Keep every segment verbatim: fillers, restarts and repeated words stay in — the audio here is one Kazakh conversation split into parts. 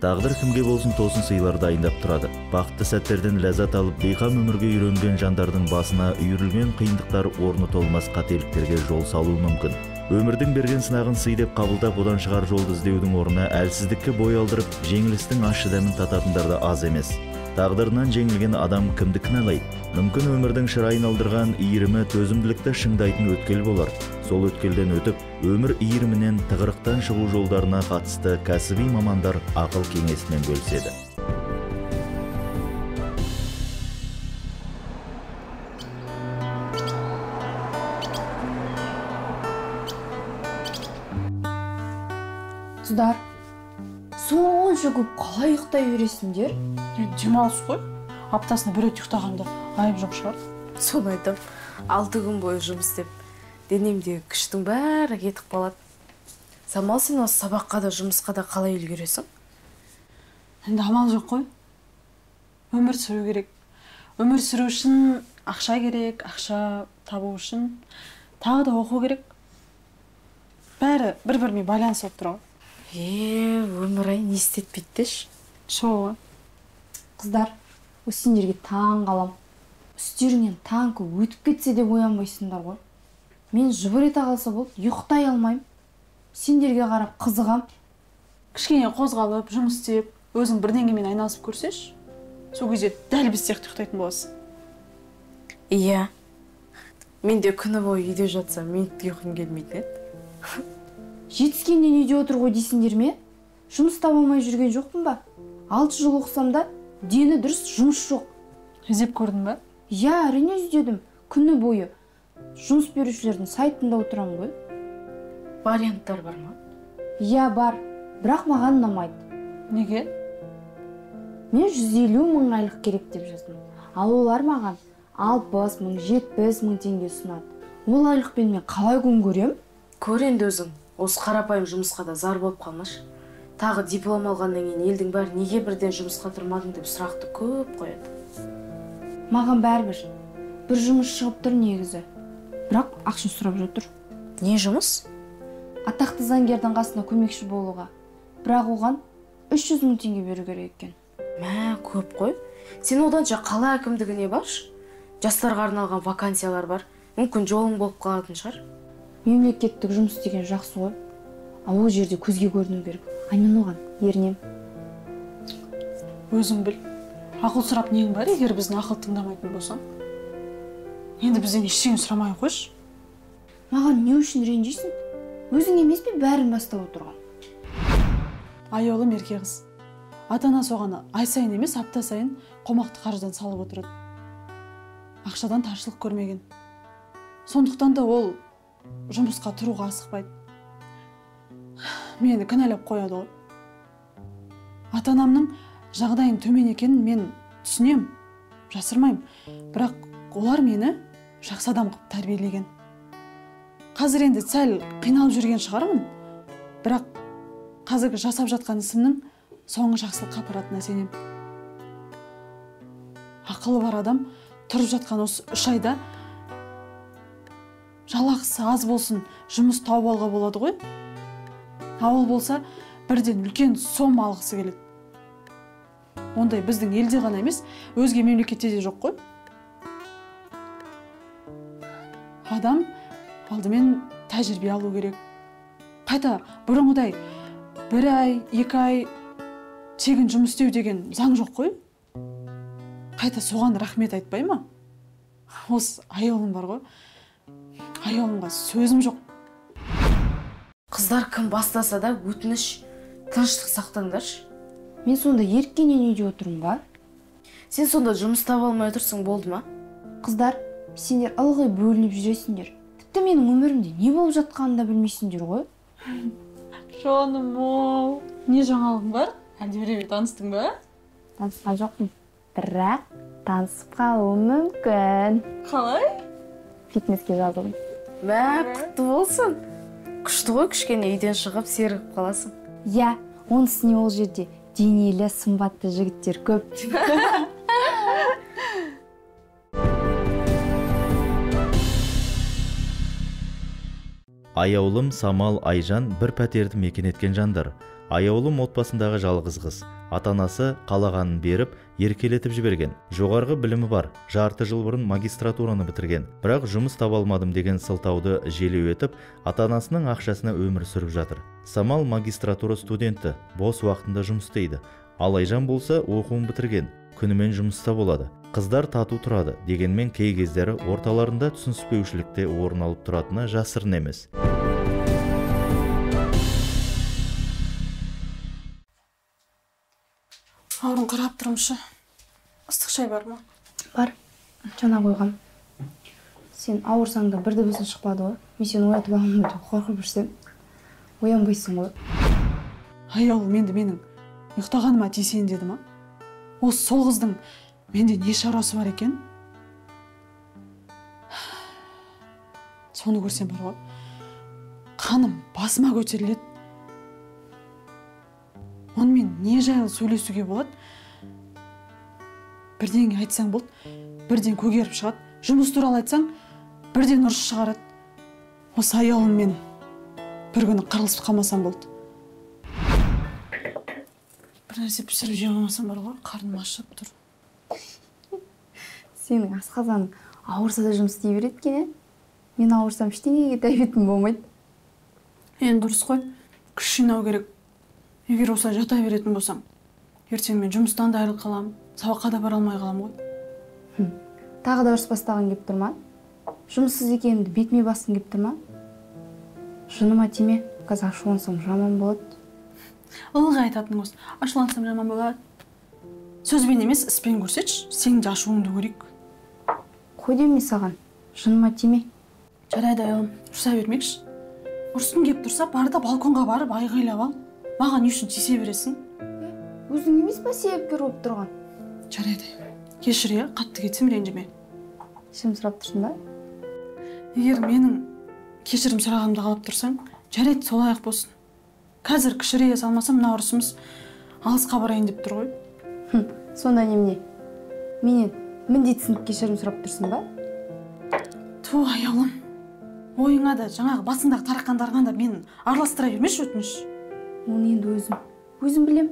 Тағдыр кімге болсын тосын сыйлар дайындап тұрады. Бақытты сәттерден ләззат алып, бейқам өмірге үйренген жандардың басына үйірілген қиындықтар орны толмас қателіктерге жол салуы мүмкін. Өмірдің берген сынағын сый деп қабылдап, одан шығар жолды іздеудің орнына әлсіздікке бой алдырып, жеңілістің ащы дәмін тататындар да аз емес. Тағдырынан жеңілген адам кімді кінәлайды? Мүмкін өмірдің шырайын алдырған иірімі төзімділікті шыңдайтын өткел болар. Сол өткелден өтіп, өмір иірімінен тығырықтан шығу жолдарына қатысты кәсіби мамандар ақыл кеңесімен бөліседі. Қыздар, сонша көп қалай ұйықтай бересіңдер? Демалыс қой. Аптасына бір рет ұйықтағанда айып жоқ шығар. Соны айтам, алты күн бойы жұмыс істеп, денемдегі күштің бәрі кетіп қалады. Самал, сен осы сабаққа да жұмысқа да қалай үлгересің? Енді амал жоқ қой. Өмір сүру керек. Өмір сүру үшін ақша керек, ақша табу үшін тағы да оқу керек. Бәрі бір-бірімен байланыс болып тұр ғой. Е, өмір ай не істетпейді деші? Шоу. Қыздар, осы сендерге таң қалам. Үстеріңнен таң көп өтіп кетсе де оянбайсыңдар ғой. Мен жыбыр ете қалса болды, ұйықтай алмайым. Сендерге қарап қызығам. Кішкене қозғалып, жұмыс істеп, өзің бірдеңемен айналысып көрсеш, сол кезде дәл біз сияқты ұйықтайтын боласың. Иә. Мен де күні бойы үйде жатсам, мен ұйқым келмейтін еді. Жетіскеннен үйде отыр ғой дейсіңдер ме? Жұмыс таба алмай жүрген жоқпын ба? Алты жыл оқысам да, дені дұрыс жұмыс жоқ. Іздеп көрдің ба? Я, әрине іздедім. Күні бойы жұмыс берушілердің сайтында отырам ғой. Варианттар бар ма? Я, бар. Бірақ маған ұнамайды. Неге? Мен жүз елу мың айлық керек деп жаздым. Ал олар маған алпыс мың, жетпіс мың теңге ұсынады. Ол айлықпен мен қалай күн көрем? Көр енді өзің. Осы қарапайым жұмысқа да зар болып қалмаш. Тағы диплом алғаннан кейін елдің бәрі неге бірден жұмысқа тұрмадың деп сұрақты көп қояды. Маған бәрібір. Бір жұмыс шығып тұр негізі. Бірақ ақша сұрап жатыр. Не жұмыс? Атақты заңгердің қасына көмекші болуға. Бірақ оған үш жүз мың теңге беру керек екен. Мә, көп қой. Сен оданша қала әкімдігіне баршы. Жастарға арналған вакансиялар бар. Мүмкін жолың болып қалатын шығар. Мемлекеттік жұмыс деген жақсы ғой. Ал ол жерде көзге көріну керек. Ай, мен оған ерінем. Өзің біл. Ақыл сұрап нең бар, егер біздің ақыл тыңдамайтын болсаң? Енді бізден ештеңе сұрамай қойшы. Маған не үшін ренжисің? Өзің емес пе бәрін бастап отырған? Аяулы мерке қыз. Ата-ана соған ай сайын емес, апта сайын қомақты қаржыдан салып отырады. Ақшадан таршылық көрмеген. Сондықтан да ол жұмысқа тұруға асықпайды. Мені кінәлап қояды ғой. Ата-анамның жағдайын төмен екенін мен түсінем, жасырмайым. Бірақ олар мені жақсы адам қылып тәрбиелеген. Қазір енді сәл қиналып жүрген шығармын. Бірақ қазіргі жасап жатқан ісімнің соңы жақсылыққа апаратынына сенем. Ақылы бар адам тұрып жатқан осы үш айда жалақысы аз болсын жұмыс тауып алуға болады ғой. Ауыл болса бірден үлкен сомма алғысы келеді. Ондай біздің елде ғана емес, өзге мемлекетте де жоқ қой. Адам алдымен тәжірибе алу керек. Қайта бұрынғыдай бір ай, екі ай тегін жұмыс істеу деген заң жоқ қой. Қайта соған рахмет айтпай ма? Осы аяулым бар ғой. Аяулымға сөзім жоқ. Қыздар кім бастаса да өтініш, тыныштық сақтаңдаршы. Мен сонда еріккеннен үйде отырмын ба? Сен сонда жұмыс таба алмай отырсың болды ма? Қыздар, сендер ылғи бөлініп жүресіңдер. Тіпті менің өмірімде не болып жатқанын да білмейсіңдер ғой. Жаным-ау, не жаңалығың бар? Әлде біреумен таныстың ба? Танысқан жоқпын. Бірақ танысып қалуым мүмкін. Қалай? Фитнеске жазылдым. Мә, құтты болсын. Күшті ғой, кішкене үйден шығып серігіп қаласың. Я, онысы не ол жерде денелі, сымбатты жігіттер көп. Аяулым, Самал, Айжан бір пәтерді мекен еткен жандар. Аяулым отбасындағы жалғыз қыз. Ата-анасы қалағанын беріп, еркелетіп жіберген. Жоғарғы білімі бар. Жарты жыл бұрын магистратураны бітірген. Бірақ жұмыс таба алмадым деген сылтауды желеу етіп, ата-анасының ақшасына өмір сүріп жатыр. Самал магистратура студенті, бос уақытында жұмыс істейді. Ал Айжан болса оқуын бітірген, күнімен жұмыста болады. Қыздар тату тұрады, дегенмен кей кездері орталарында түсініспеушілікте орын алып тұратыны жасырын емес. Аурын қарап тұрмшы. Ыстық шай бар ма? Бар, жаңа қойғам. Сен ауырсаң да бір дыбысың шықпады ғой. Мен сені оятып аламын деп қорқып жүрсем, оянбайсың ғой. Аяулым менді менің ұйықтағаныма тиісейін деді ма? Осы сол қыздың менде не шаруасы бар екен? Соны көрсем бар ғой. Қаным басыма көтеріледі. Онымен не жайлы сөйлесуге болады? Бірден айтсаң болды, бірден көгеріп шығады. Жұмыс туралы айтсаң, бірден ұрыс шығарады. Осы аяулыммен бір күні қырылысып қалмасам болды. Бір нәрсе пісіріп жей алмасам бар ғой, қарным ашып тұр. Сенің асқазаның ауырса да жұмыс істей береді екен, е? Мен ауырсам ештеңеге тәуетім болмайды. Енді дұрыс қой, күш жинау керек. Егер осылай жата беретін болсам, ертең мен жұмыстан да айырылып қаламын, сабаққа да бара алмай қаламын ғой. Тағы да ұрыс бастағың келіп тұр ма? Жұмыссыз екенімді бетіме басқың келіп тұр ма? Жыныма тиме, қазір ашулансам жаман болады. Ылғи айтатын осы, ашулансам жаман болады. Сөзбен емес, іспен көрсетші, сен де ашуыңды көрейік. Қой деме саған, жыныма тиме. Жарайды аяулым, ұрса бермекші. Ұрсын кеп тұрса, бар да балконға барып айғайлап ал. Маған не үшін тиісе бересің? Өзің емес па себепкер болып тұрған? Жарайды. Кешір е, қатты кетсем ренжіме. Кешірім сұрап тұрсың ба? Егер менің кешірім сұрағанымды қалап тұрсаң, жарайды, солай-ақ болсын. Қазір кішірейе салмасам, мына ұрысымыз алысқа барайын деп тұр ғой. Сонда немене? Менен міндетсініп кешірім сұрап тұрсың ба? Ту, аяулым. Ойыңа да жаңағы басыңдағы тараққандарған да мен араластыра бермеші өтініш. Оны енді өзім, өзім білем.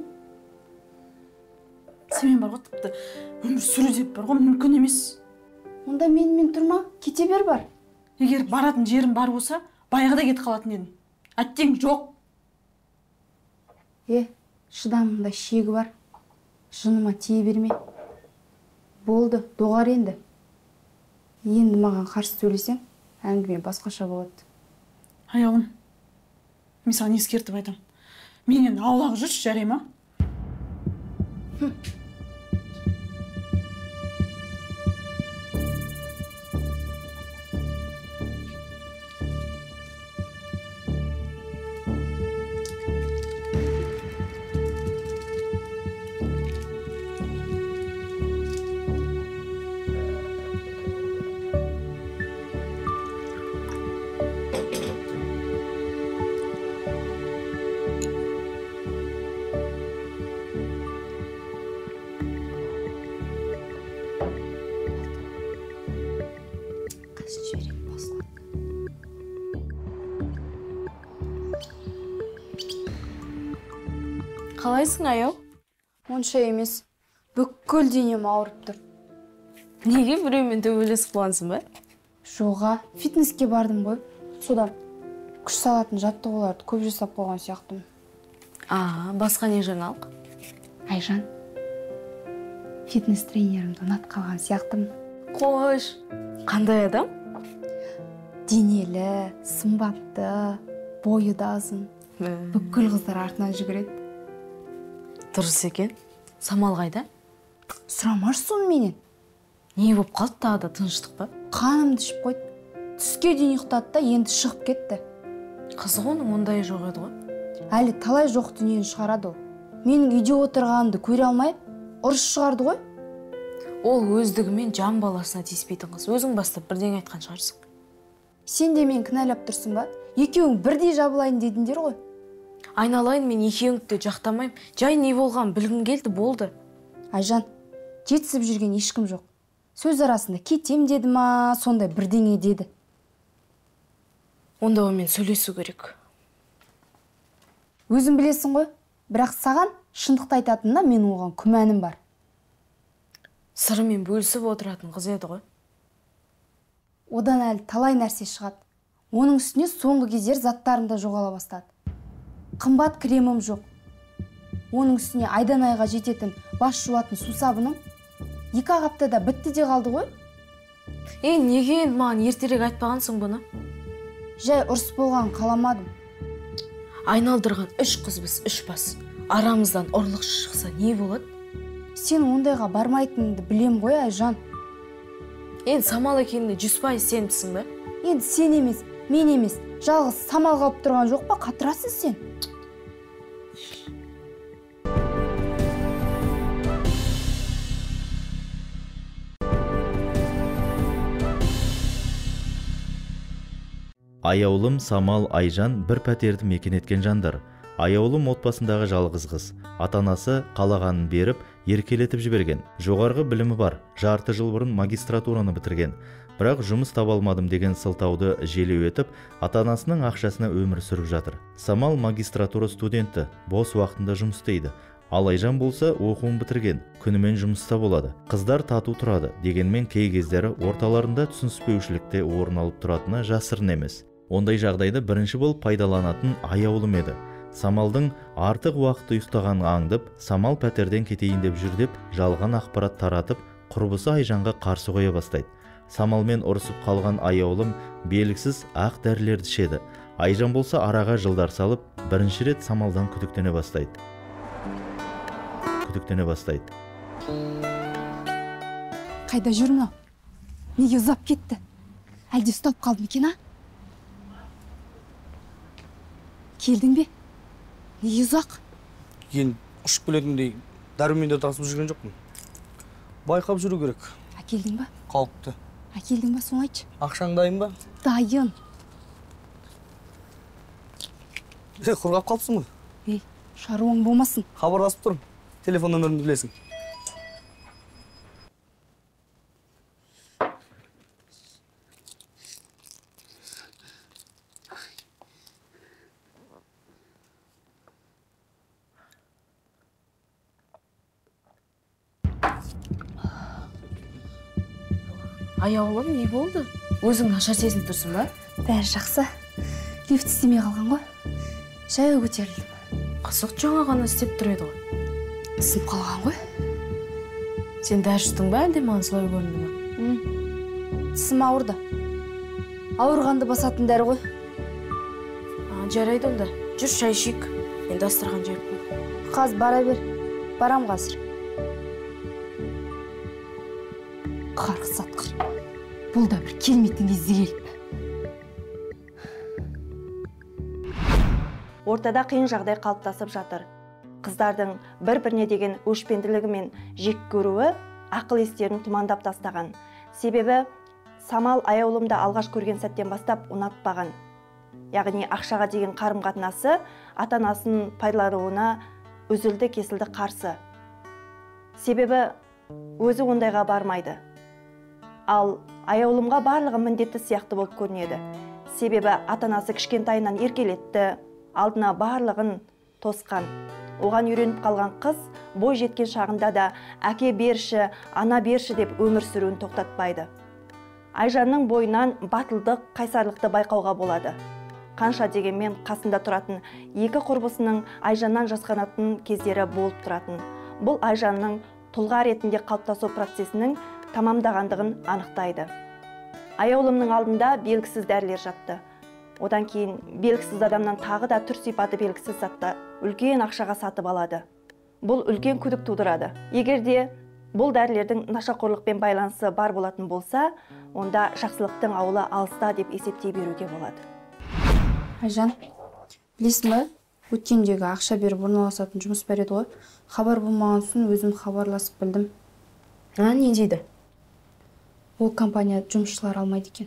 Семен бар ғой, тіпті өмір сүру деп бар ғой, мүмкін емес. Онда менімен тұрма, кете бер бар. Егер баратын жерім бар болса, баяғыда кетіп қалатын едім. Әттең жоқ. Е, шыдамында шегі бар. Жыныма тие берме. Болды, доғар енді. Енді маған қарсы сөйлесең, әңгіме басқаша болады. Аяулым, мен саған ескертіп айтам. Менен аулақ жүрші, жарай ма? Қалайсың, аяу? Онша емес. Бүкіл денем ауырып тұр. Неге біреумен төбелесіп қалғансың ба? Жоға, фитнеске бардым ғой. Содан күш салатын жаттығуларды көп жасап қойған сияқтымын. А, басқа не жаңалық? Айжан, фитнес тренерімді ұнатып қалған сияқтымын. Қош, қандай адам? Денелі, сымбатты, бойы да азын. Бүкіл қыздар артынан жүгіреді. Дұрыс екен. Самал қайда? Сұрамаш соны менен. Не болып қалды, тағы да тыныштық па? Қанымды ішіп қойды. Түске дейін ұйықтады да енді шығып кетті. Қызық, оның ондай жоқ еді ғой. Әлі талай жоқ дүниені шығарады ол. Менің үйде отырғанымды көре алмай, ұрыс шығарды ғой. Ол өздігімен жан баласына тиіспейтін қыз. Өзің бастап бірден айтқан шығарсың. Сен де мен кінәлап тұрсың ба? Екеуің бірдей жабылайын дедіңдер ғой. Айналайын, мен екеуіңді де жақтамайым. Жай не болған білгім келді, болды. Айжан, жетісіп жүрген ешкім жоқ. Сөз арасында кетем деді ма, сондай бірдеңе деді. Онда онымен сөйлесу керек. Өзің білесің ғой, Бірақ саған шындықты айтатынына мен оған күмәнім бар. Сырымен бөлісіп отыратын қыз еді ғой. Одан әлі талай нәрсе шығады. Оның үстіне соңғы кездер заттарым да жоғала бастады. Қымбат кремім жоқ. Оның үстіне айдан айға жететін бас жуатын сусабының екі ақ аптада бітті де қалды ғой. Е, неге енді маған ертерек айтпағансың бұны? Жай ұрыс болған қаламадым. Айналдырған үш қызбыз, үш бас. Арамыздан ұрлық шықса не болады? Сен ондайға бармайтыныңды білем ғой, Айжан. Енді Самал екеніне жүз пайыз сеніпсің бе? Енді сен емес, мен емес, жалғыз Самал қалып тұрған жоқ па? Қатырасыз сен. Аяулым Самал, Айжан бір пәтерді мекен еткен жандар. Аяулым отбасындағы жалғыз қыз. Ата-анасы қалағанын беріп, еркелетіп жіберген. Жоғарғы білімі бар. Жарты жыл бұрын магистратураны бітірген. Бірақ жұмыс таба алмадым деген сылтауды желеу етіп, ата-анасының ақшасына өмір сүріп жатыр. Самал магистратура студенті, бос уақытында жұмыс істейді. Ал Айжан болса оқуын бітірген, күнімен жұмыста болады. Қыздар тату тұрады, дегенмен кей кездері орталарында түсініспеушілікте орын алып тұратыны жасырын емес. Ондай жағдайды бірінші болып пайдаланатын аяулым еді. Самалдың артық уақытты ұйықтағанын аңдып, Самал пәтерден кетейін деп жүр деп жалған ақпарат таратып, құрбысы Айжанға қарсы қоя бастайды. Самалмен ұрысып қалған аяулым белгісіз ақ дәрілерді ішеді. Айжан болса араға жылдар салып, бірінші рет Самалдан күдіктене бастайды. Күдіктене бастайды. Қайда жүр мынау? Неге ұзап кетті? Әлде ұстап қалды екен, а? Келдің бе? Неге ұзақ? Ен ұшып келетіндей дәруменде тасып жүрген жоқпын. Байқап жүру керек. Әкелдің ба? Қалыпты. Әкелдің ба, соны айтшы. Ақшаң дайын ба? Дайын. Е, құрғап қалыпсың ба? Ей, шаруаң болмасын. Хабарласып тұрмын. Телефон нөмірімді білесің. Аяулым, не болды? Өзің нашар сезініп тұрсың ба? Бәрі жақсы. Лифт істемей қалған ғой. Жаяу көтерілдім. Қызық, жаңа ғана істеп тұр еді ғой. Ісініп қалған ғой. Сен дәрі іштің ба, әлде маған солай көрінді ме? Тісім ауырды. Ауырғанды басатын дәрі ғой. А, жарайды онда. Жүр, шай ішейік. Мен дастырған жер қой. Қаз бара бер. Барам қазір. Қарғыс атқыр. Бұл да бір келмейтін кезі келіп. Ортада қиын жағдай қалыптасып жатыр. Қыздардың бір-біріне деген өшпенділігі мен жек көруі ақыл естерін тұмандап тастаған. Себебі Самал аяулымды алғаш көрген сәттен бастап ұнатпаған. Яғни ақшаға деген қарым-қатынасы ата-анасын пайдалануына үзілді-кесілді қарсы. Себебі өзі ондайға бармайды. Ал аяулымға барлығы міндетті сияқты болып көрінеді. Себебі ата-анасы кішкентайынан еркелетті, алдына барлығын тосқан. Оған үйреніп қалған қыз бой жеткен шағында да әке берші, ана берші деп өмір сүруін тоқтатпайды. Айжанның бойынан батылдық, қайсарлықты байқауға болады. Қанша дегенмен қасында тұратын екі құрбысының Айжаннан жасқанатын кездері болып тұратын. Бұл Айжанның тұлға ретінде қалыптасу процесінің тамамдағандығын анықтайды. Аяулымның алдында белгісіз дәрілер жатты. Одан кейін белгісіз адамнан тағы да түр сипаты белгісіз затты үлкен ақшаға сатып алады. Бұл үлкен күдік тудырады. Егер де бұл дәрілердің нашақорлықпен байланысы бар болатын болса, онда жақсылықтың ауылы алыста деп есептей беруге болады. Айжан, білесің бе? Өткендегі ақша беріп орналасатын жұмыс бар еді ғой. Хабар болмаған соң өзім хабарласып білдім. А, не дейді? Ол компания жұмысшылар алмайды екен.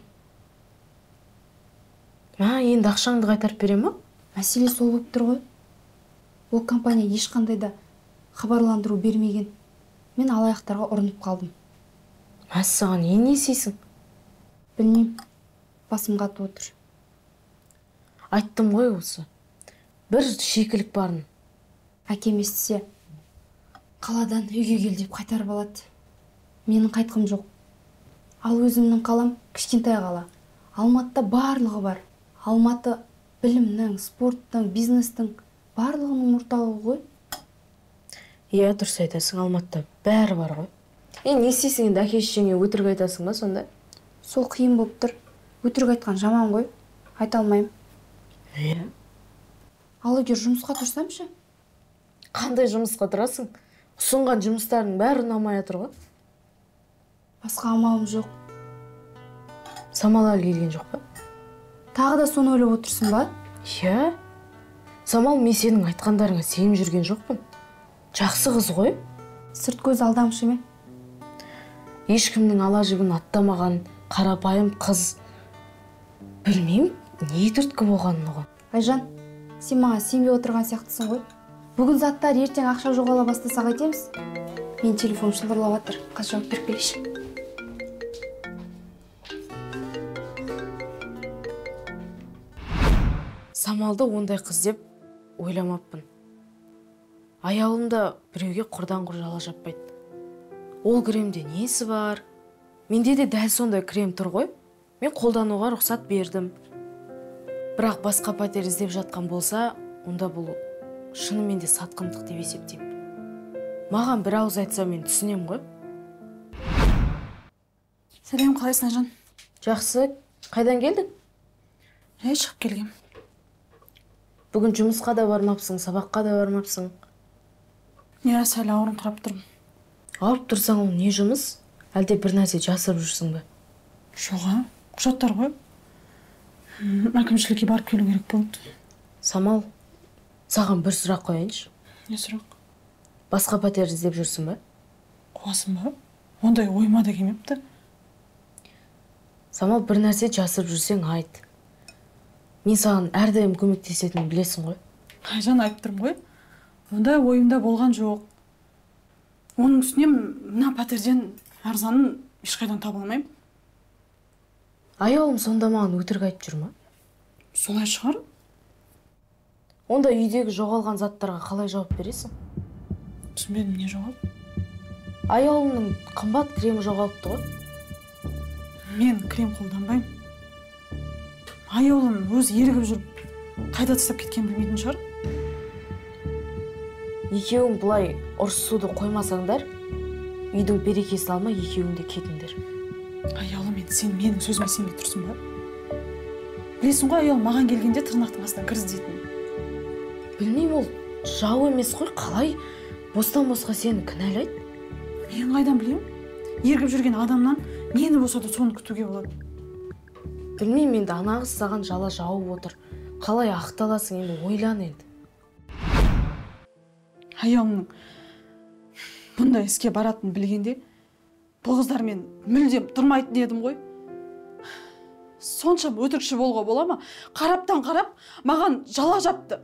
А, енді ақшаңды қайтарып бере ме? Мәселе сол болып тұр ғой. Ол компания ешқандай да хабарландыру бермеген. Мен алаяқтарға ұрынып қалдым. Мәссаған, не не істейсің? Білмеймін. Басым қатып отыр. Айттым ғой осы. Бір шикілік барын. Әкем естісе, қаладан үйге кел деп қайтарып алады. Менің қайтқым жоқ. Ал өзімнің қалам кішкентай қала. Алматыда барлығы бар. Алматы білімнің, спорттың, бизнестің барлығының орталығы ғой. Иә, дұрыс айтасың, Алматыда бәрі бар ғой. Е, не істейсің енді, әке-шешеңе өтірік айтасың ба сонда? Сол қиын болып тұр. Өтірік айтқан жаман ғой. Айта алмаймын. Иә. Ал егер жұмысқа тұрсамшы? Қандай жұмысқа тұрасың? Ұсынған жұмыстардың бәрі ұнамай жатыр ғой. Басқа амалым жоқ. Самал әлі келген жоқ па? Тағы да соны ойлап отырсың ба? Иә. Самал, мен сенің айтқандарыңа сеніп жүрген жоқпын. Жақсы қыз ғой. Сырт көз алдамшы ме? Ешкімнің ала жібін аттамаған қарапайым қыз. Білмеймін, не түрткі болғанын оған. Айжан, сен маған сенбей отырған сияқтысың ғой. Бүгін заттар ертең ақша жоғала бастаса қайтеміз? Мен телефон шылдырлап жатыр. Қазір жауап беріп келейінші. Самалды ондай қыз деп ойламаппын. Аяулымда біреуге құрдан құр жала жаппайды. Ол кремде несі бар? Менде де дәл сондай крем тұр ғой. Мен қолдануға рұқсат бердім. Бірақ басқа пәтер іздеп жатқан болса, онда бұл шынымен де сатқындық деп есептеймін. Маған бір ауыз айтса мен түсінем ғой. Сәлем, қалайсың Айжан? Жақсы, қайдан келдің? Е, шығып келгем. Бүгін жұмысқа да бармапсың, сабаққа да бармапсың. Иә, сәл ауырым құрап тұрмын. Ауырып тұрсаң, ол не жұмыс? Әлде бір нәрсе жасырып жүрсің бе? Жоға, құжаттар ғой. Әкімшілікке барып келу керек болды. Самал, саған бір сұрақ қояйыншы. Не сұрақ? Басқа пәтер іздеп жүрсің бе? Қуасың ба? Ондай ойыма да келмепті. Самал, бір нәрсе жасырып жүрсең айт. Мен саған әрдайым көмектесетінін білесің ғой. Айжан, айтып тұрмын ғой. Ондай ойымда болған жоқ. Оның үстіне мына пәтерден арзанын ешқайдан таба алмаймын. Аяулым сонда маған өтірік айтып жүр ма? Солай шығар. Онда үйдегі жоғалған заттарға қалай жауап бересің? Түсінбедім, не жоғалды? Аяулымның қымбат кремі жоғалыпты ғой. Мен крем қолданбаймын. Аяулым өзі ерігіп жүріп, қайда тастап кеткен білмейтін шығар. Екеуің бұлай ұрсысуды қоймасаңдар, үйдің берекесін алмай екеуің де кетіңдер. Аяулым, мен сен менің сөзіме сенбей тұрсың ба? Білесің ғой, аяулым маған келгенде тырнақтың астынан кір іздейтін. Білмеймін, ол жау емес қой, қалай бостан босқа сені кінәлайды? Мен қайдан білемін? Ерігіп жүрген адамнан нені болса да соны күтуге болады. Білмеймін, енді ана қыз саған жала жауып отыр. Қалай ақталасың, енді ойлан енді. Аяулымның бұндай іске баратын білгенде, бұл қыздармен мүлдем тұрмайтын едім ғой. Сонша өтірікші болуға бола ма? Қараптан қарап, маған жала жапты.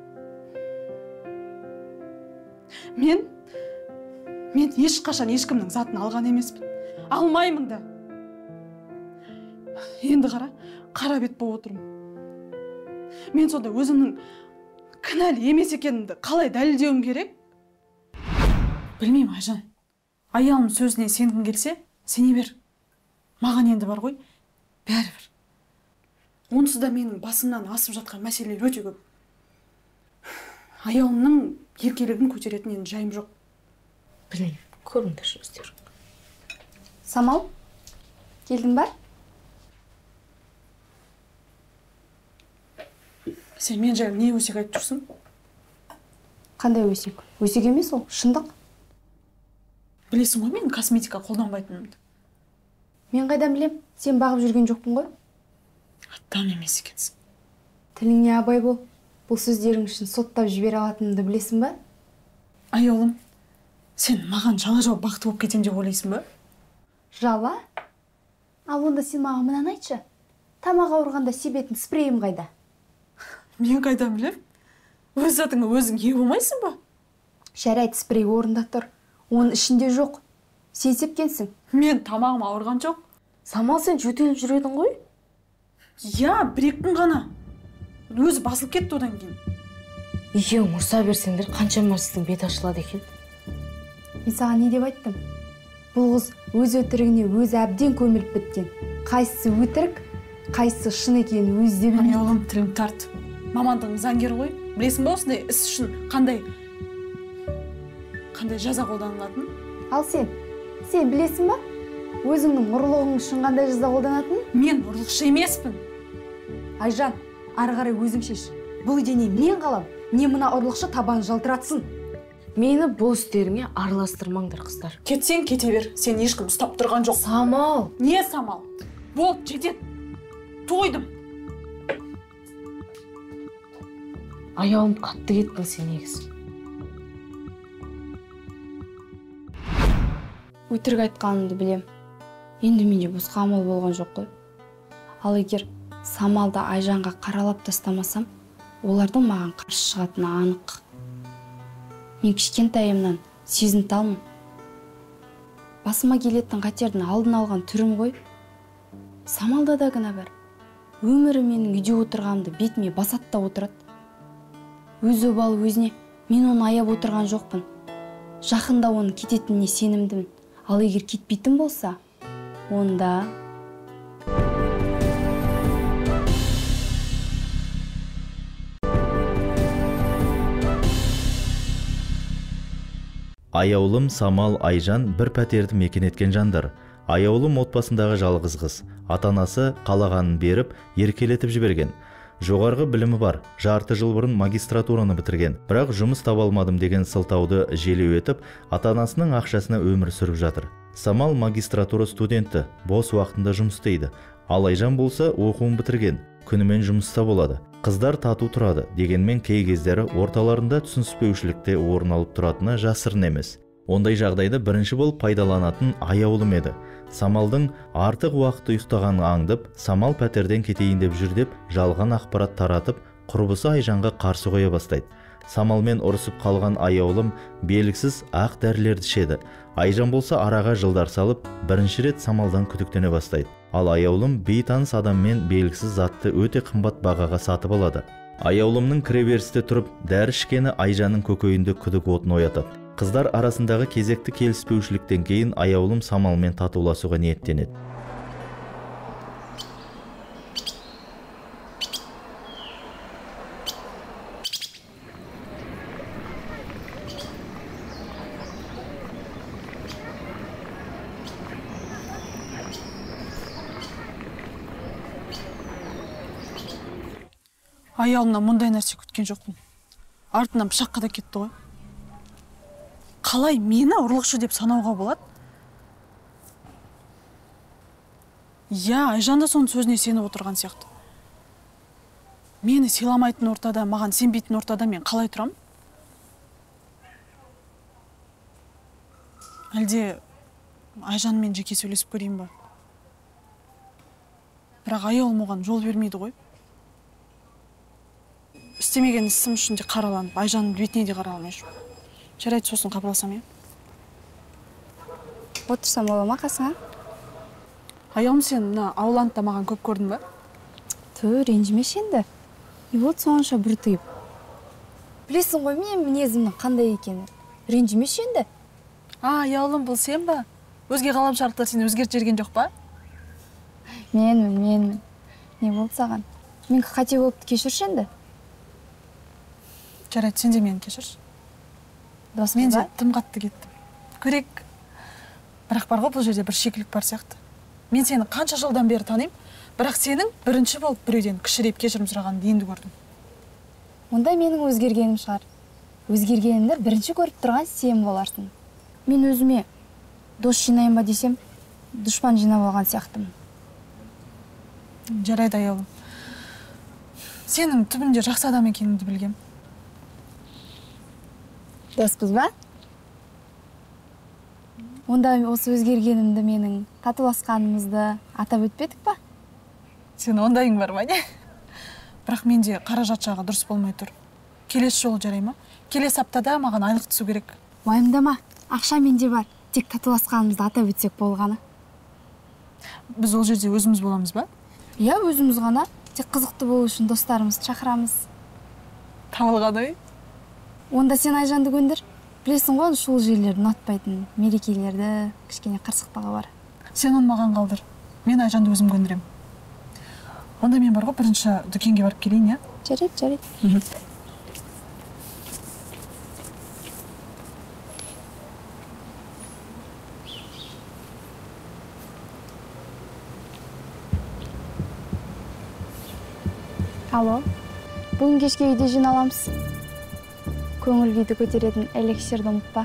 Мен, мен ешқашан ешкімнің затын алған емеспін. Алмаймын да. Енді қара, қара бет болып отырмын. Мен сонда өзімнің кінәлі емес екенімді қалай дәлелдеуім керек? Білмеймін, Айжан. Аяулым сөзіне сенгің келсе, сене бер. Маған енді бар ғой, бәрібір. Онсыз да менің басымнан асып жатқан мәселелер өте көп. Аяулымның еркелігін көтеретін енді жайым жоқ. Білмеймін, көріңдерші өздері. Самал, келдің ба? Сен мен жайлы не өсек айтып тұрсың? Қандай өсек? Өсек емес ол, шындық. Білесің ғой, мен косметика қолданбайтынымды. Мен қайдан білем? Сен бағып жүрген жоқпын ғой? Адам емес екенсің. Тіліңе абай бол. Бұл сөздерің үшін соттап жібере алатынымды білесің ба? Аяулым, сен маған жала жауып бақытты болып кетем деп ойлайсың ба? Жала? Ал онда сен маған мынаны айтшы. Тамақ ауырғанда себетін спрейім қайда? Мен қайдан білем? Өз затыңа өзің ие болмайсың ба? Жарайды, спрей орында тұр. Оның ішінде жоқ. Сен сепкенсің. Мен тамағым ауырған жоқ. Самал, сен жөтеліп жүредің ғой? Я, бір екі күн ғана. Өзі басылып кетті одан кейін. екеуің ұрса берсеңдер қаншама сіздің бет ашылады екен. Мен саған не деп айттым? Бұл қыз өз өтірігіне өзі әбден көміліп біткен. Қайсысы өтірік, қайсысы шын екенін өзі де білмейді. Аяулым, тілің тарт. Мамандығың заңгер ғой. Білесің ба осындай іс үшін қандай қандай жаза қолданылатын? Ал сен, сен білесің ба? Өзіңнің ұрлығың үшін қандай жаза қолданатын? Мен ұрлықшы емеспін. Айжан, ары қарай өзің шеш. Бұл үйде не мен қалам, не мына ұрлықшы табан жалтыратсын. Мені бұл істеріңе араластырмаңдар, қыздар. Кетсең кете бер. Сен ешкім ұстап тұрған жоқ. Самал. Не Самал? Болды, жетеді. Тойдым. Аяғым қатты кеттің сен негізі. Өтірік айтқанымды білем. Енді менде босқа амал болған жоқ қой. Ал егер Самалды Айжанға қаралап тастамасам, олардың маған қарсы шығатыны анық. Мен кішкентайымнан сезімталмын. Басыма келетін қатердің алдын алған түрім ғой. Самалда да кінә бар. Өмірі менің үйде отырғанымды бетіме басатта отырады. Өз обалы өзіне, мен оны аяп отырған жоқпын. Жақында оның кететініне сенімдімін. Ал егер кетпейтін болса, онда... Аяулым, Самал, Айжан бір пәтерді мекен еткен жандар. Аяулым отбасындағы жалғыз қыз. Ата-анасы қалағанын беріп, еркелетіп жіберген. Жоғарғы білімі бар, жарты жыл бұрын магистратураны бітірген. Бірақ жұмыс таба алмадым деген сылтауды желеу етіп, ата-анасының ақшасына өмір сүріп жатыр. Самал магистратура студенті, бос уақытында жұмыс істейді. Ал Айжан болса оқуын бітірген, күнімен жұмыста болады. Қыздар тату тұрады, дегенмен кей кездері орталарында түсініспеушілікте орын алып тұратыны жасырын емес. Ондай жағдайды бірінші болып пайдаланатын аяулым еді. Самалдың артық уақыт ұйықтағанын аңдып, Самал пәтерден кетейін деп жүр деп жалған ақпарат таратып, құрбысы Айжанға қарсы қоя бастайды. Самалмен ұрысып қалған аяулым белгісіз ақ дәрілерді ішеді. Айжан болса араға жылдар салып, бірінші рет Самалдан күдіктене бастайды. Ал аяулым бейтаныс адаммен белгісіз затты өте қымбат бағаға сатып алады. Аяулымның кіреберісте тұрып, дәрі ішкені Айжанның көкейінде күдік отын оятады. Қыздар арасындағы кезекті келіспеушіліктен кейін аяулым Самалмен татуласуға ниеттенеді. Аяулымнан мұндай нәрсе күткен жоқпын. Артынан пышаққа да кетті ғой. Қалай мені ұрлықшы деп санауға болады? Я, Айжан да соның сөзіне сеніп отырған сияқты. Мені сыйламайтын ортада, маған сенбейтін ортада мен қалай тұрам? Әлде Айжанмен жеке сөйлесіп көрейін ба? Бірақ аяулым оған жол бермейді ғой. Істемеген ісім үшін де қараланып, Айжанның бетіне де қараламай жүр. Жарайды, сосын қабылсам, е? Отырсам бола ма қасыңа? Аяулым, сен мына ауланды маған көп көрдің ба? Ту, ренжімеші енді. Не болды сонша бір тыйып? Білесің ғой мен мінезімнің қандай екені. Ренжімеші енді. А, аяулым, бұл сен ба? Өзге ғаламшарлықтар сені өзгерт жерген жоқ па? Менмін, менмін. Не болды саған? Мен қате болыпты, кешірші енді. Жарайды, сен де мені кешірші. Досымыз Мен де ба? тым қатты кеттім. Көрек. Бірақ бар ғой, бұл жерде бір шикілік бар сияқты. Мен сені қанша жылдан бері танимын, бірақ сенің бірінші болып біреуден кішірейіп кешірім сұрағанды енді көрдім. Онда менің өзгергенім шығар. Өзгергенімді бірінші көріп тұрған сен боларсың. Мен өзіме дос жинайын ба десем, дұшпан жинап алған сияқтымын. Жарайды, аяулым. Сенің түбінде жақсы адам екеніңді білгем. Доспыз ба? Онда осы өзгергенімді менің татуласқанымызды атап өтпедік па? Сен ондайың бар ма, не? Бірақ менде қаражат жағы дұрыс болмай тұр. Келесі жолы жарай ма? Келесі аптада маған айлық түсу керек. Уайымдама, ақша менде бар. Тек татуласқанымызды атап өтсек болғаны. Біз ол жерде өзіміз боламыз ба? Иә, өзіміз ғана. Тек қызықты болу үшін достарымызды шақырамыз. Табылғаны ой? Онда сен Айжанды көндір. Білесің ғой, шул жерлерді ұнатпайтын, мерекелерді, кішкене қырсықтығы бар. Сен оны маған қалдыр. Мен Айжанды өзім көндірем. Онда мен бар ғой, бірінші дүкенге барып келейін, я? Жарайды, жарайды. Алло, бүгін кешке үйде жиналамыз. Көңіл күйді көтеретін эликсирді ұмытпа.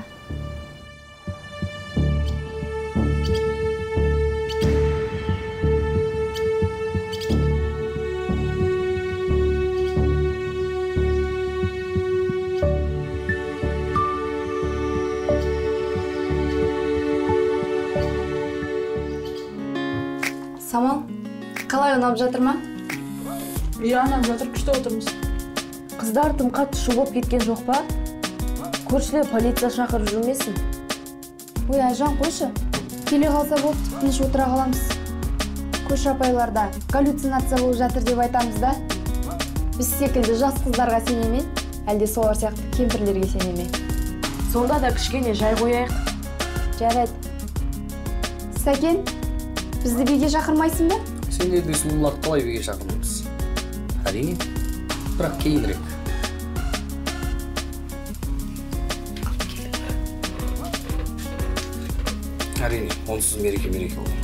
Самал, қалай ұнап жатыр ма? Иә, ұнап жатыр, күшті отырмыз. Қыздар тым қатты шу болып кеткен жоқ па? Көршілер полиция шақырып жүрмесін. Ой, Айжан, қойшы. Келе қалса болып, тыныш отыра қаламыз. Көрші апайларда галлюцинация болып жатыр деп айтамыз да. Біз секілді жас қыздарға сене ме? Әлде солар сияқты кемпірлерге сене ме? Сонда да кішкене жай қояйық. Жарайды. Сәкен, бізді биге шақырмайсың ба? Сендерді сұлуларды қалай биге шақырмаймыз? Әрине, бірақ кейінірек. Әрине, онсыз мереке-мереке olur.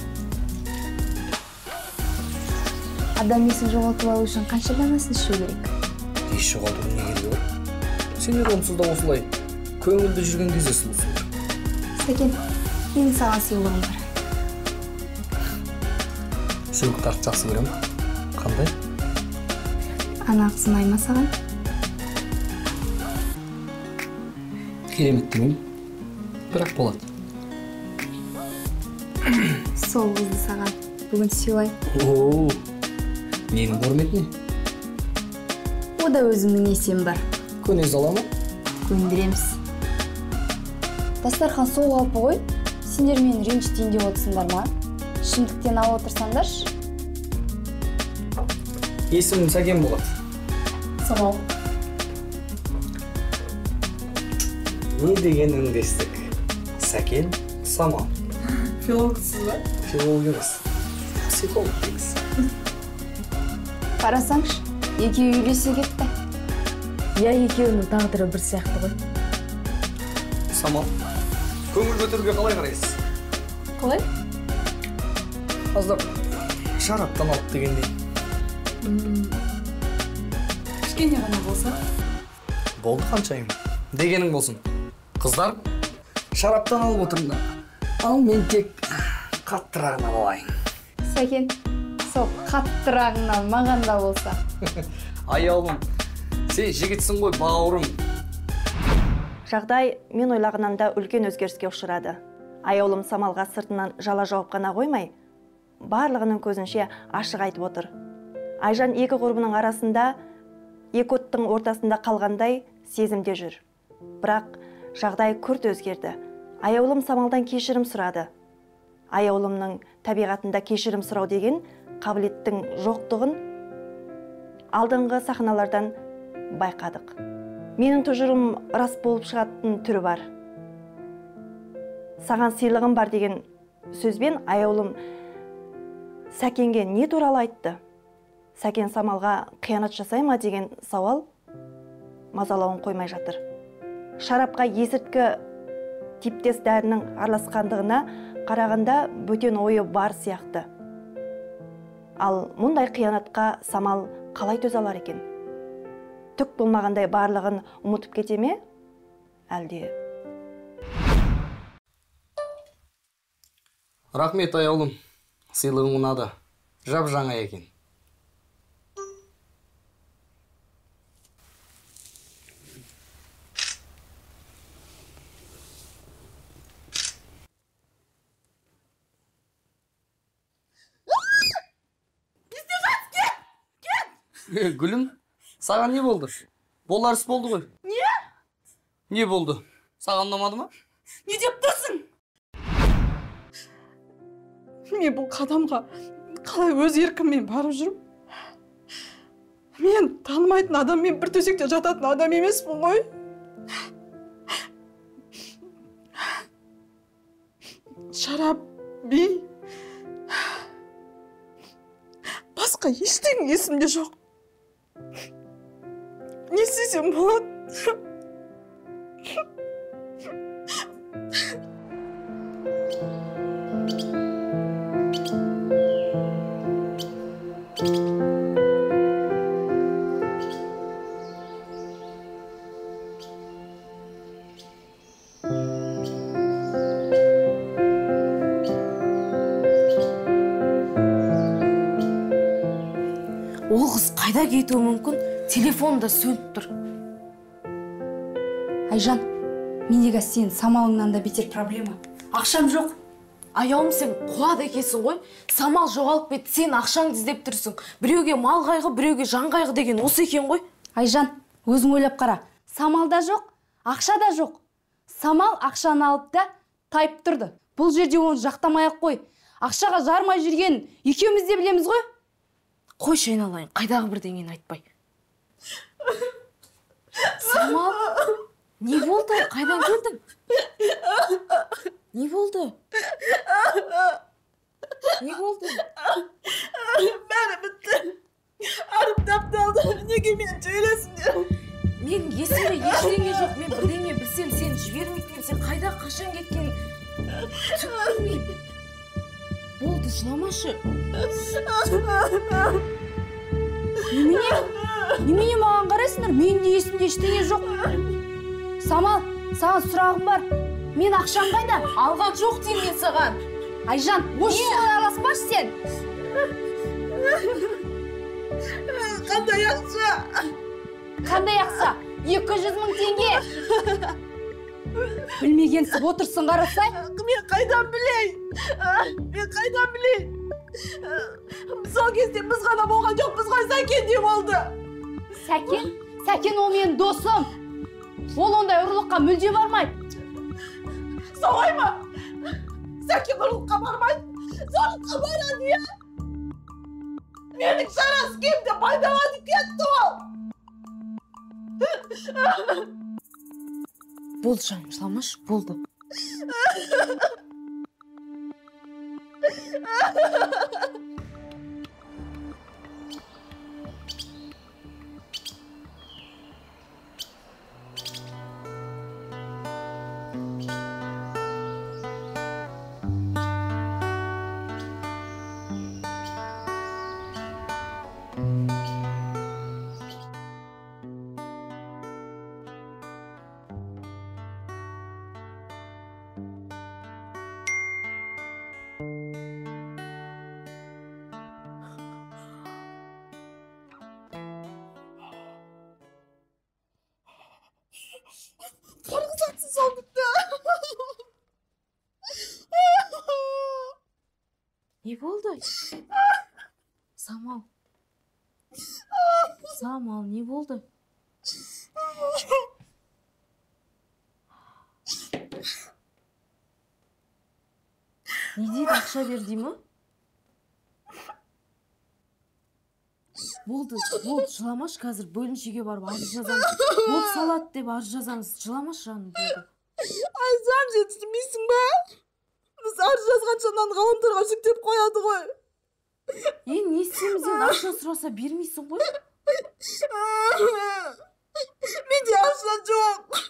Адам есін жоғалтып алу үшін қанша данасын ішу керек? Еш жоғалтудың не керегі бар? Сендер онсыз да осылай көңілді жүрген кезде сұлусыңдар. Сәкен, менің саған сыйлығым бар. Сыйлықтарды жақсы көремін. Қандай? Ана қыз ұнай ма саған? Керемет демеймін, бірақ болады. Сол қызды саған бүгін сыйлай. Ооо, ненің құрметіне? О да өзімнің есем бар. Көнез ала ма? Көндіреміз. Дастархан сол қалпы ғой. Сендер мені ренжітейін деп отырсыңдар ма? Шындықтен алып отырсаңдаршы. Есімім Сәкен болады. Самал. Не деген үндестік? Сәкен, Самал. Филологсыз ба? Филолог емес. Психолог дейміз. Қарасаңшы, екеуі үйлесе кетті. Я екеуінің тағдыры бір сияқты ғой. Самал, көңіл көтеруге қалай қарайсыз? Қалай? Аздап шараптан алып дегендей. Кішкене ғана болса? Болды қаншайым. Дегенің болсын. Қыздар, шараптан алып отырыңдар. Ал мен тек қаттырағынан алайын. Сәкен, сол қаттырағынан маған да болса. Аяулым, сен жігітсің ғой, бауырым. Жағдай мен ойлағаннан да үлкен өзгеріске ұшырады. Аяулым Самалға сыртынан жала жауып қана қоймай, барлығының көзінше ашық айтып отыр. Айжан екі құрбының арасында, екі оттың ортасында қалғандай сезімде жүр. Бірақ жағдай күрт өзгерді. Аяулым Самалдан кешірім сұрады. Аяулымның табиғатында кешірім сұрау деген қабілеттің жоқтығын алдыңғы сахналардан байқадық. Менің тұжырым рас болып шығатын түрі бар. Саған сыйлығым бар деген сөзбен аяулым Сәкенге не туралы айтты? Сәкен Самалға қиянат жасай ма деген сауал мазалауын қоймай жатыр. Шарапқа есірткі типтес дәрінің араласқандығына қарағанда бөтен ойы бар сияқты. Ал мұндай қиянатқа Самал қалай төзе алар екен? Түк болмағандай барлығын ұмытып кете ме? Әлде? Рахмет, аяулым. Сыйлығың ұнады. Жап жаңа екен. Гүлім, саған не болды? Боларыс болды ғой. Не? Не болды? Саған ұнамады ма? Не деп тұрсың? Мен бұл қадамға қалай өз еркіммен барып жүрмін? Мен танымайтын адам, мен бір төсекте жататын адам емеспін ғой. шарап, би. Басқа ештеңе есімде жоқ. Не істесем болады? Ол қыз қайда кетуі мүмкін? Телефон да сөніп тұр. Айжан, менде сен самалыңнан да бетер проблема. Ақшам жоқ. Аяуым, сен қуады екесің ғой. Самал жоғалып кетті, сен ақшаңды іздеп тұрсың. Біреуге мал қайғы, біреуге жан қайғы деген осы екен ғой. Айжан, өзің ойлап қара. Самал да жоқ, ақша да жоқ. Самал ақшаны алып да тайып тұрды. Бұл жерде оны жақтамай-ақ қой. Ақшаға жармай жүрген екеуміз де білеміз ғой. Қойшы айналайын, қайдағы бірдеңені айтпай. Самал, не болды? Қайдан келдің? Не болды? Не болды? Бәрі бітті. Арып тапталды. Неге мен сөйлесіңдер? Мен есімде ештеңе жоқ. Мен бірдеңе білсем, сен жібермейтін. Сен қайда қашан кеткен? Түсінбеймін. Болды, жыламашы. Немене? Немене маған қарайсыңдар? Мен де есімде ештеңе жоқ. Самал, саған сұрағым бар. Мен ақшам қайда? Алған жоқ деймін мен саған. Айжан, осы жолы араласпашы сен. Қандай ақша? Қандай ақша? екі жүз мың теңге. Білмегенсіп отырсын қарасай. Мен қайдан білей? Мен қайдан білей? Сол кезде біз ғана болған жоқ, біз ғой Сәкен де болды. Сәкен? Сәкен ол менің досым. Ол ондай ұрлыққа мүлде бармайды. Солай ма? Сәкен ұрлыққа бармайды, зорлыққа барады, я? Менің шарасы кемді пайдаланып кетті ол. Болды жаным, жыламашы, болды. Қорқысатсыз ол бітті. Не болды? Самал. Самал, не болды? Не дейді, ақша бер дей ма? Болды, болды, жыламаш, қазір бөлімшеге барып арыз жазамыз. Болды, салат деп арыз жазамыз. Жыламаш жаным, болды. Айзам, жетістімейсің ба? Біз арыз жазғаншанан ғаламторға жүктеп қояды ғой. Е, не істейміз, енді ақша сұраса бермейсің ғой? Менде ақша жоқ.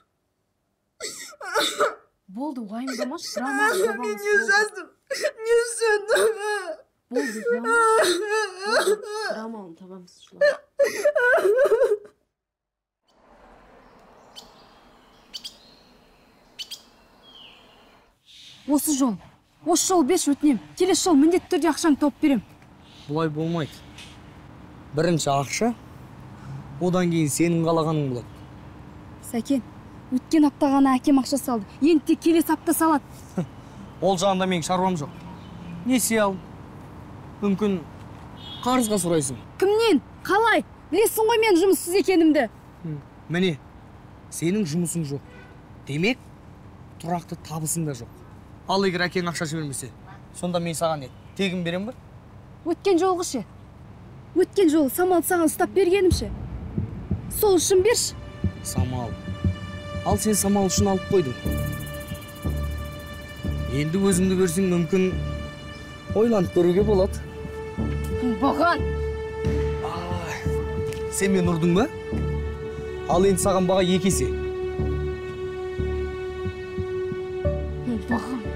Болды, уайымдамаш, драма жазамыз. Мен не жаздым? Не үшін? Болды, драма. Драманы табамыз, жыламаш. Осы жол, осы жол беш өтінем. Келесі жол міндетті түрде ақшаны тауып берем. Бұлай болмайды. Бірінші ақша, одан кейін сенің қалағаның болады. Сәкен, өткен апта ғана әкем ақша салды. Енді тек келесі апта салады. Ол жағында менің шаруам жоқ. Несие ал. Мүмкін қарызға сұрайсың. Кімнен? Қалай? Білесің ғой мен жұмыссыз екенімді. Міне, сенің жұмысың жоқ. Демек, тұрақты табысың да жоқ. Ал егер әкең ақша жібермесе, сонда мен саған не, тегін берем бе? Өткен жолғы ше. Өткен жолы Самал саған ұстап бергенім ше. Сол үшін берші. Самал. Ал сен Самал үшін алып қойдың. Енді өзімді көрсең мүмкін ойланып көруге болады. Баған! Сен мен ұрдың ба? Ал енді саған баға екі есе. Баған!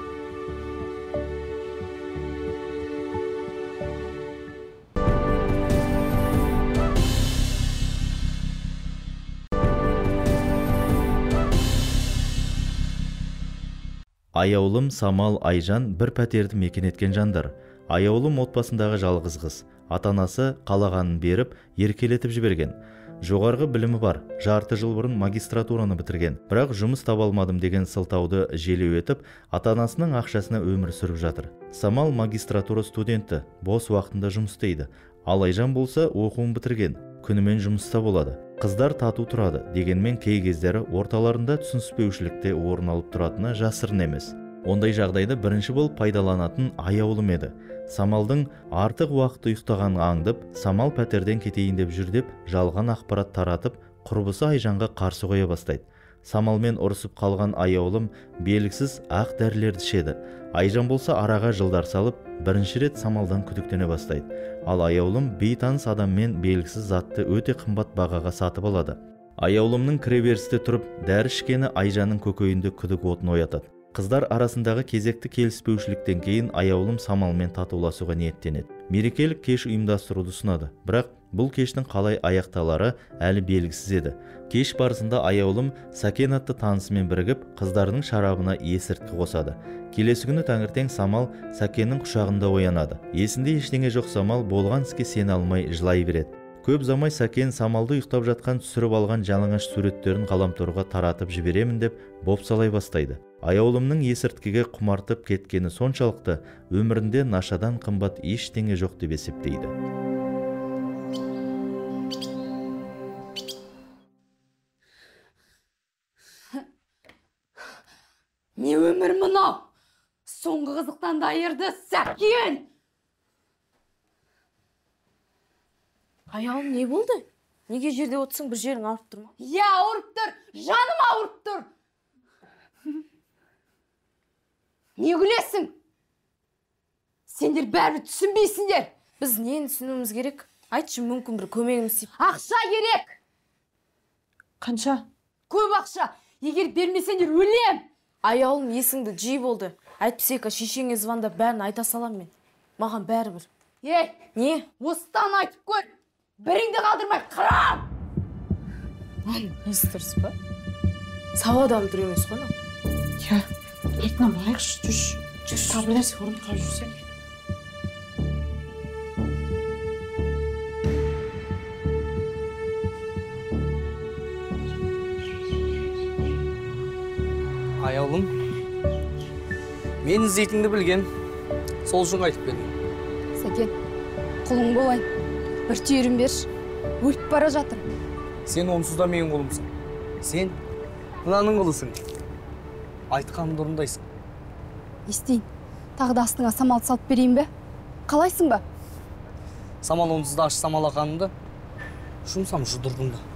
Аяулым, Самал, Айжан бір пәтерді мекен еткен жандар. Аяулым отбасындағы жалғыз қыз. Ата-анасы қалағанын беріп, еркелетіп жіберген. Жоғарғы білімі бар, жарты жыл бұрын магистратураны бітірген. Бірақ жұмыс таба алмадым деген сылтауды желеу етіп, ата-анасының ақшасына өмір сүріп жатыр. Самал магистратура студенті, бос уақытында жұмыс істейді. Ал Айжан болса оқуын бітірген, күнімен жұмыста болады. Қыздар тату тұрады, дегенмен кей кездері орталарында түсініспеушілікте орын алып тұратыны жасырын емес. Ондай жағдайды бірінші болып пайдаланатын Аяулым еді. Самалдың артық уақыт ұйықтағанын аңдып, Самал пәтерден кетейін деп жүр деп жалған ақпарат таратып, құрбысы Айжанға қарсы қоя бастайды. Самалмен ұрысып қалған Аяулым белгісіз ақ дәрілерді ішеді. Айжан болса араға жылдар салып, бірінші рет Самалдан күдіктене бастайды. Ал Аяулым бейтаныс адаммен белгісіз затты өте қымбат бағаға сатып алады. Аяулымның кіреберісте тұрып, дәрі ішкені Айжанның көкейінде күдік отын оятады. Қыздар арасындағы кезекті келіспеушіліктен кейін Аяулым Самалмен татуласуға ниеттенеді. Мерекелік кеш ұйымдастыруды ұсынады, бірақ бұл кештің қалай аяқталары әлі белгісіз еді. Кеш барысында Аяулым Сәкен атты танысымен бірігіп, қыздарының шарабына есірткі қосады. Келесі күні таңертең Самал Сәкеннің құшағында оянады. Есінде ештеңе жоқ Самал болған іске сене алмай жылай береді. Көп замай Сәкен Самалды ұйықтап жатқан түсіріп алған жалаңаш суреттерін ғаламторға таратып жіберемін деп бопсалай бастайды. Аяулымның есірткіге құмартып кеткені соншалықты өмірінде нашадан қымбат ештеңе жоқ деп есептейді. Не өмір мынау? Соңғы қызықтан да айырды, Сәкен! Аяулым, не болды? Неге жерде отырсың, бір жерің ауырып тұр ма? Я, ауырып тұр, жаным ауырып тұр. Не күлесің? Сендер бәрі түсінбейсіңдер. Біз нені түсінуіміз керек? Айтшы, мүмкін бір көмегіміз тиіп. Ақша керек. Қанша? Көп ақша. Егер бермесеңдер өлем. Аяулым, есіңді жи болды. Әйтпесек, шешеңе звондап бәрін айта салам мен. Маған бәрібір. Ей, не? Осыдан айтып көр. Біріңді қалдырмай қырам. Несі тұрыс па? Сау адам тұр емес қой, Я, айтынан байықшы, жүш. Жүш, табыр нәрсе орын қалып жүрсе. Аяулым, мен іздейтінді білген, сол үшін қайтып келдім. Сәкен, құлың болайын. Bir tүйірін берші, өліп бара жатыр. Сен онсыз да менің қолымсың. Сен мынаның қолысың. Айтқанымды орындайсың. Естейін, тағы да астыңа самал салып берейін бе? Қалайсың ба? Самал онсыз да аш самалақанымды жұмсам жұдырдым да.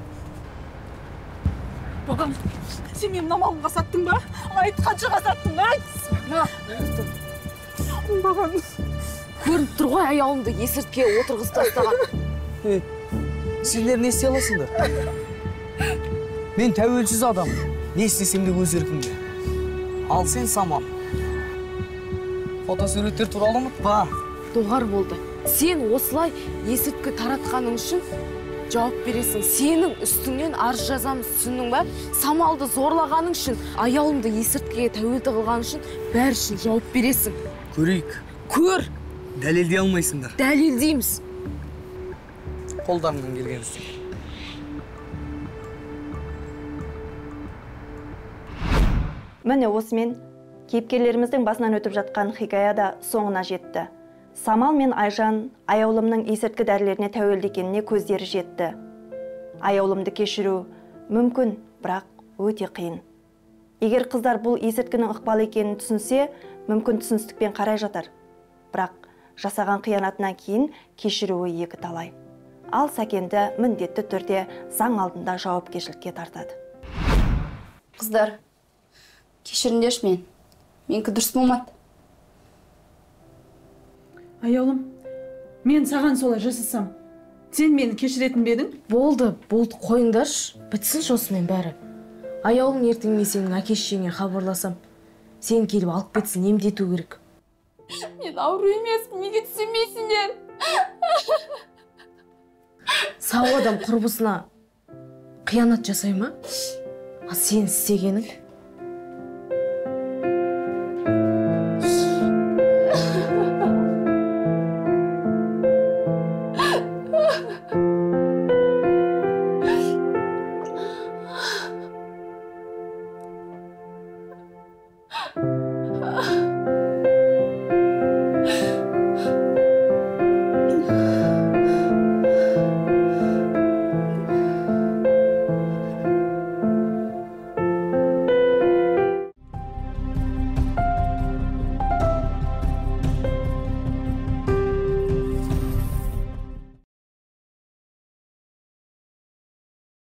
Баған, сен мен намалымға саттың ба? Айт, қаншаға саттың, айт! Баған. көрініп тұр ғой, аяулымды есіртке отырғыз тастаған. Сендер не істей аласыңдар? Мен тәуелсіз адам. Не істесем де өз еркімде. Ал сен Самал. Фотосуреттер туралы ұмытпа. Доғар болды. Сен осылай есірткі таратқаның үшін жауап бересің. Сенің үстіңнен арыз жазамыз, түсіндің бе? Самалды зорлағаның үшін, аяулымды есірткіге тәуелді қылған үшін бәрі үшін жауап бересің. Көрейік. Көр. Дәлелдей алмайсыңдар. Дәлелдейміз. Қолдарыңнан келген істе. Міне осымен кейіпкерлеріміздің басынан өтіп жатқан хикая да соңына жетті. Самал мен Айжан аяулымның есірткі дәрілеріне тәуелді екеніне көздері жетті. Аяулымды кешіру мүмкін, бірақ өте қиын. Егер қыздар бұл есірткінің ықпалы екенін түсінсе, мүмкін түсіністікпен қарай жатар. Бірақ жасаған қиянатынан кейін кешіруі екі талай. Ал Сәкенді міндетті түрде заң алдында жауапкершілікке тартады. Қыздар, кешіріңдерші мен. Менікі дұрыс болмады. Аяулым, мен саған солай жасасам, сен мені кешіретін бе едің? Болды, болды, қойыңдаршы, бітсінші осымен бәрі. Аяулым ертең мен сенің әке-шешеңе хабарласам, сен келіп алып кетсін, емдету керек. Мен ауру емеспін, неге түсінбейсіңдер? Сау адам құрбысына қиянат жасай ма? А сен істегенің